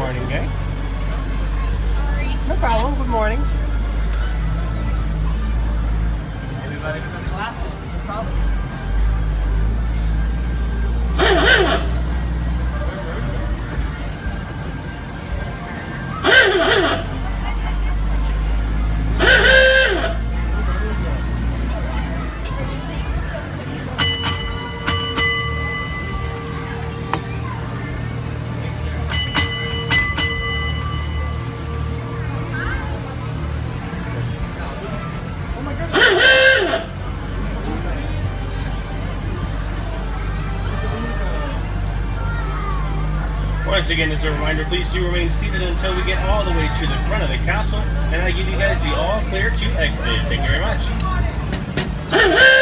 morning, guys. No problem. Good morning. Everybody with the glasses. What's the problem? Once again, as a reminder, please do remain seated until we get all the way to the front of the castle, and I give you guys the all clear to exit. Thank you very much.